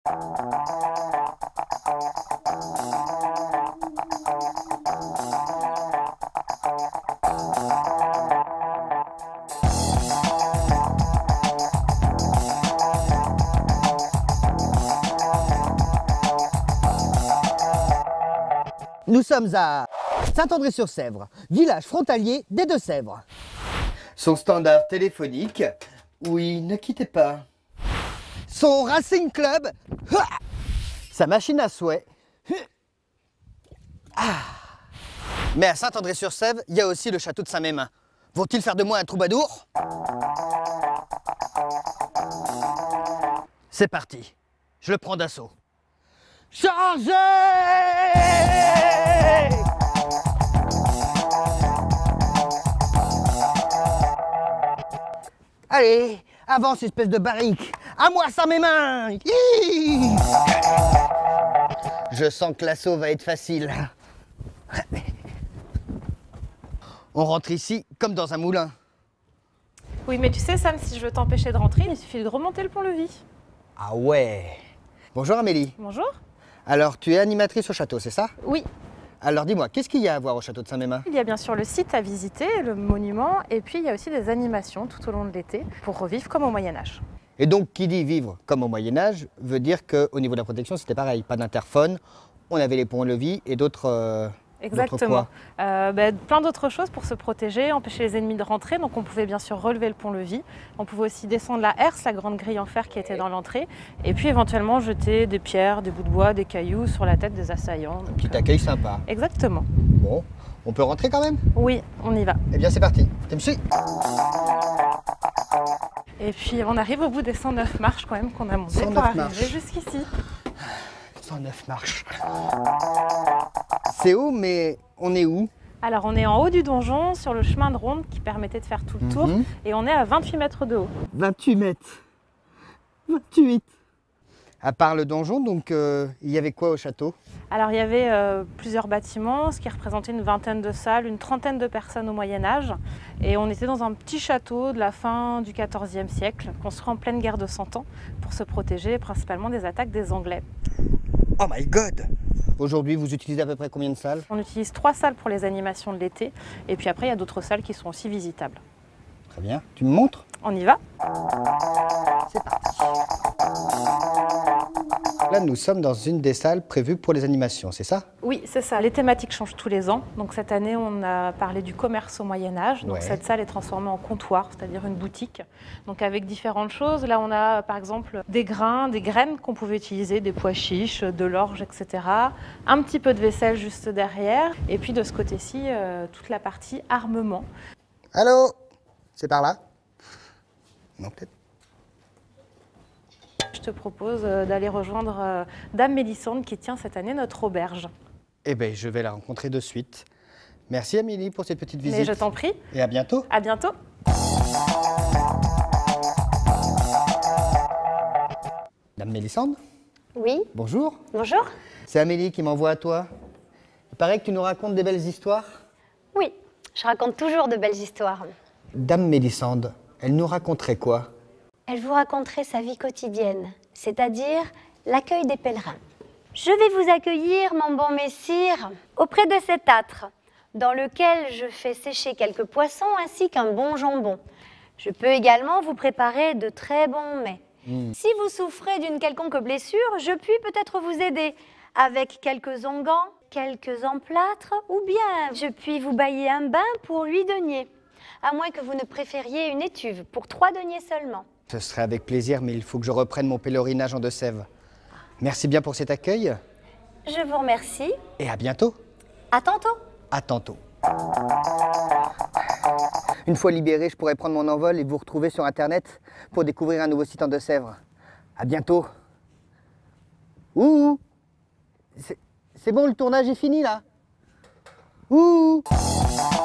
Nous sommes à Saint-André-sur-Sèvre, village frontalier des Deux-Sèvres. Son standard téléphonique, oui, ne quittez pas. Son Racing Club, sa machine à souhait. Mais à Saint-André-sur-Sèvre, il y a aussi le château de Saint-Mémin. Vont-ils faire de moi un troubadour? C'est parti, je le prends d'assaut. Chargez! Allez, avance espèce de barrique. À moi sans mes mains. Hi. Je sens que l'assaut va être facile. On rentre ici comme dans un moulin. Oui, mais tu sais, Sam, si je veux t'empêcher de rentrer, il suffit de remonter le pont-levis. Ah ouais. Bonjour Amélie. Bonjour. Alors, tu es animatrice au château, c'est ça? Oui. Alors dis-moi, qu'est-ce qu'il y a à voir au château de Saint-Mémin? Il y a bien sûr le site à visiter, le monument, et puis il y a aussi des animations tout au long de l'été pour revivre comme au Moyen-Âge. Et donc, qui dit vivre comme au Moyen-Âge veut dire qu'au niveau de la protection, c'était pareil. Pas d'interphone, on avait les ponts-levis et d'autres. Exactement. Plein d'autres choses pour se protéger, empêcher les ennemis de rentrer. Donc on pouvait bien sûr relever le pont-levis. On pouvait aussi descendre la herse, la grande grille en fer qui était dans l'entrée. Et puis éventuellement jeter des pierres, des bouts de bois, des cailloux sur la tête des assaillants. Un petit accueil sympa. Exactement. Bon, on peut rentrer quand même? Oui, on y va. Eh bien c'est parti. Tu me suis? Et puis on arrive au bout des 109 marches quand même qu'on a montées 109 pour arriver marches. jusqu'ici. 109 marches. C'est haut, mais on est où? Alors on est en haut du donjon, sur le chemin de ronde qui permettait de faire tout le tour. Et on est à 28 mètres de haut. 28 mètres. 28. À part le donjon, donc il y avait quoi au château? Alors il y avait plusieurs bâtiments, ce qui représentait une vingtaine de salles, une trentaine de personnes au Moyen-Âge. Et on était dans un petit château de la fin du XIVe siècle, construit en pleine guerre de 100 ans, pour se protéger principalement des attaques des Anglais. Oh my god! Aujourd'hui, vous utilisez à peu près combien de salles? On utilise 3 salles pour les animations de l'été, et puis après il y a d'autres salles qui sont aussi visitables. Très bien. Tu me montres? On y va? C'est parti. Là, nous sommes dans une des salles prévues pour les animations, c'est ça? Oui, c'est ça. Les thématiques changent tous les ans. Donc cette année, on a parlé du commerce au Moyen-Âge. Donc Ouais. cette salle est transformée en comptoir, c'est-à-dire une boutique. Donc avec différentes choses. Là, on a par exemple des grains, des graines qu'on pouvait utiliser, des pois chiches, de l'orge, etc. Un petit peu de vaisselle juste derrière. Et puis de ce côté-ci, toute la partie armement. Allô? C'est par là? Non, peut-être. Je te propose d'aller rejoindre Dame Mélissande qui tient cette année notre auberge. Eh bien, je vais la rencontrer de suite. Merci Amélie pour cette petite visite. Mais je t'en prie. Et à bientôt. À bientôt. Dame Mélissande, Oui, bonjour. bonjour. C'est Amélie qui m'envoie à toi. Il paraît que tu nous racontes des belles histoires. Oui, je raconte toujours de belles histoires. Dame Mélissande, elle nous raconterait quoi? Elle vous raconterait sa vie quotidienne, c'est-à-dire l'accueil des pèlerins. Je vais vous accueillir, mon bon messire, auprès de cet âtre, dans lequel je fais sécher quelques poissons ainsi qu'un bon jambon. Je peux également vous préparer de très bons mets. Si vous souffrez d'une quelconque blessure, je puis peut-être vous aider avec quelques onguents, quelques emplâtres, ou bien je puis vous bailler un bain pour 8 deniers, à moins que vous ne préfériez une étuve pour 3 deniers seulement. Ce serait avec plaisir, mais il faut que je reprenne mon pèlerinage en Deux-Sèvres. Merci bien pour cet accueil Je vous remercie. et à bientôt. À tantôt. À tantôt. Une fois libéré, je pourrai prendre mon envol et vous retrouver sur Internet pour découvrir un nouveau site en Deux-Sèvres. À bientôt. Ouh! C'est bon, le tournage est fini là? Ouh!